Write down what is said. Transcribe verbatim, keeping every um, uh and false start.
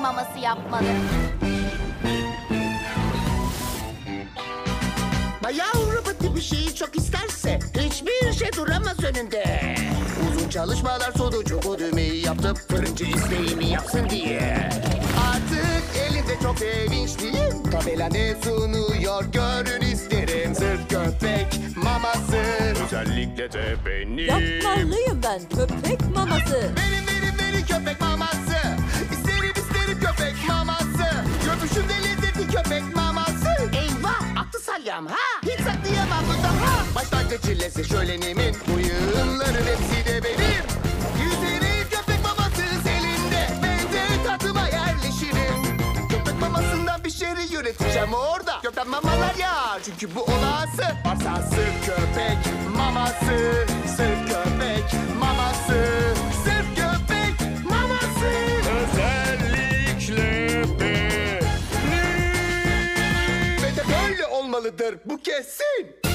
maması yapmalı. Bayağı robotik bir şeyi çok isterse hiçbir şey duramaz önünde. Uzun çalışmalar sonucu bu düğmeyi yaptım, fırıncı isteğimi yapsın diye. Artık elimde çok sevinçliyim. Tabela ne sunuyor görün isterim. Sırt köpek maması, özellikle de benim. Yapmalıyım ben köpek maması. Benim benim benim köpek maması. İsterim isterim köpek maması. Göbüşümde lezzetli köpek maması. Eyvah aklı salyam ha. Hiç saklayamam bu daha. Başlangıç çillesi şölenimin. Bu yığınların hepsi de benim. Yüzerim köpek maması elinde. Ben de tadıma yerleşirim. Köpek mamasından bir şey üreteceğim orada. Köpek mamalar ya. Çünkü bu olası. Varsa sırf köpek maması. Sırf köpek maması. Sırf köpek maması. Özellikle benim. Ve de böyle olmalıdır bu kesin.